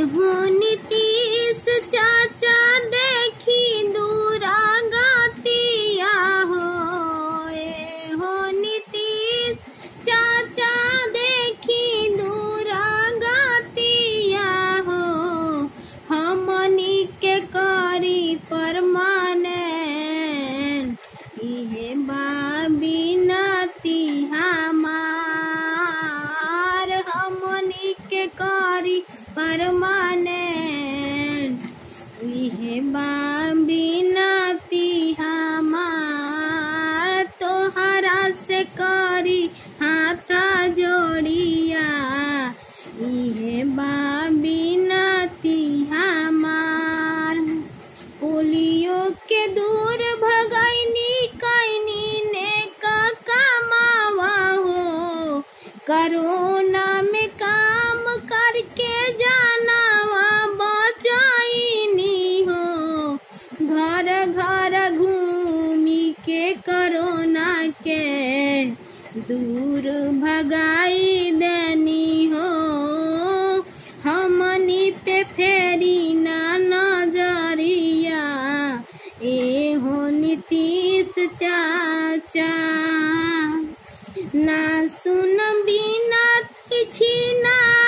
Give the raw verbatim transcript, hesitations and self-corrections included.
हो नीतीश चाचा देखी दूरा गतिया हो। ए हो नीतीश चाचा देखी दूरा गतिया हो। हमनी के करी परमानेंट इहे बा बिनती हमार। हमनी के करी परमानेंट इहे बा बिनती हमार। तोहरा से करी हाथ जोड़िया इहे बा बिनती हमार। पोलियो के दूर भगैनी कैनी ने का कमावा हो। कोरोना में काम करके जानवा बचाईनी हो। घर घर घूमी के कोरोना के दूर भगाई देनी हो। हमनी पे फेरी ना नजरिया ए हो नीतीश चाचा। ना सुन बिना किछि ना